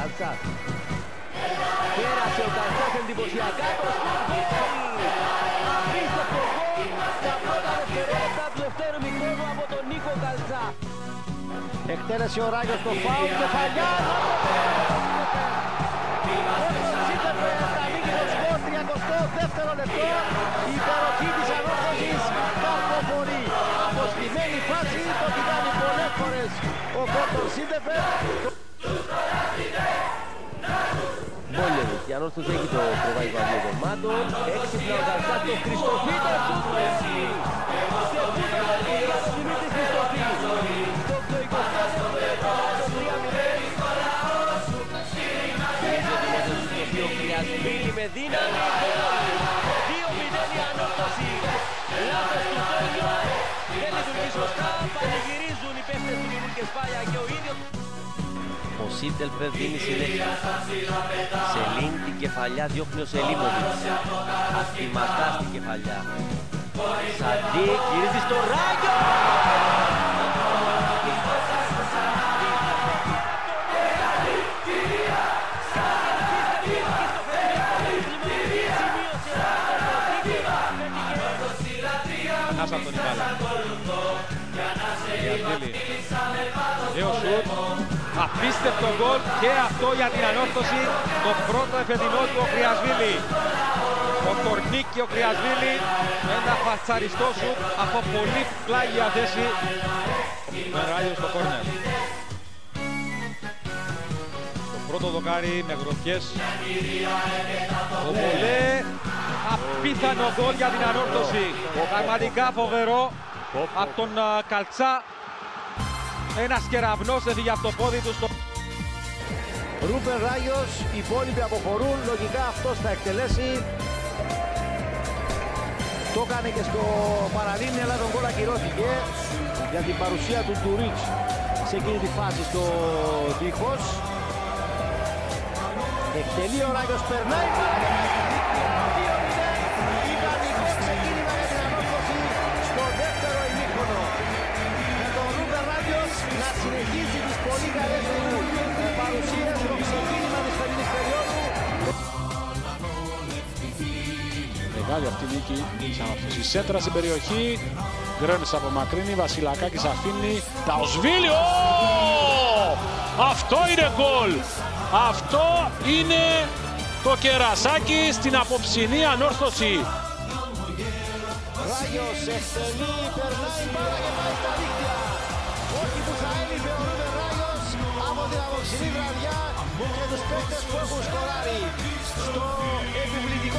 Καλτσάς. Πέρασε ο Καλτσάς εντυπωσιακά το σκορ. Απίστευτο γκολ στα πρώτα δευτερόλεπτα του δεύτερου μηχρόνου από τον Νίκο Καλτσά. Εκτέλεσε ο Ράγιος το φάουλ, κεφαλιά. Δεύτερο λεπτό, η υπεροχή της Ανόρθωσης καρποφορεί. Αποστημένη φάση, το κοιτάνε πολλές φορές ο Κόρτον Σίντεφερ. Μπόλεβιτ, η Ανόρθωση έχει το προβάδι βαδίο των μάτων. Έξυπνα ο Καλτσάς, το Χριστοφί, το σούτ. Σε φούτο το δίδυμα το Δημήτρη Χριστοφί. Στο 24ο το 3-0. Ο Κρυασβίλη με δύναμη. 2-0 η Ανόρθωση. Λάθος του Τόνιο. Δεν λειτουργεί σωστά. Πανηγυρίζουν οι παίχτες του Μινού Κεσπάλια και ο ίδιος. Ο Σίντελπερ δίνει συνέχεια. Σελήν την κεφαλιά διώχνει ο Σελίμοβιτς. Αστιματά στην κεφαλιά. Σαντί γυρίζει στο Ράγιο. Ανάσα τον Ιβάλα. Νέο σουτ. Απίστευτο γκολ και αυτό για την Ανόρθωση. Το πρώτο εφετινό του ο Κρυασβίλη. Ο Κορνίκη ο Κρυασβίλη. Ένα φατσαριστό σουτ από πολύ πλάγια θέση. Με Ράγιο στο κόρνερ. Το πρώτο δοκάρι με γροθιές. Ο Βολέ. Απίθανο γκολ για την Ανόρθωση. Πραγματικά φοβερό από τον Καλτσά. Ένας κεραυνός έφυγε από το πόδι του στο... Ρούπερ Ράγιος, οι υπόλοιποι αποχωρούν. Λογικά αυτός θα εκτελέσει. Το έκανε και στο παραλίμνη, αλλά τον γκολ ακυρώθηκε για την παρουσία του Ντουρίτς σε εκείνη τη φάση στο δίχως. Εκτελεί ο Ράγιος, περνάει. Να συνεχίσει τις πολύ καλές του παρουσίες στο ξεκίνημα της φετινής περίοδου. Μεγάλη αυτή η νίκη της Ανόρθωσης. Σέντρα στην περιοχή. Γκρέμις απομακρύνει. Βασιλακάκης αφήνει. Ταοσβίλη. Αυτό είναι γκολ. Αυτό είναι το κερασάκι στην απόψινή Ανόρθωση. Ράγιος εκτελεί, περνάει μπάλα και πάει στα δίκτυα. Όχι που θα έλειπε ο Ρούπερ Ράγιος από την απόψινή βραδιά και τους παίκτες που έχουν σκοράρει στο επιβλητικό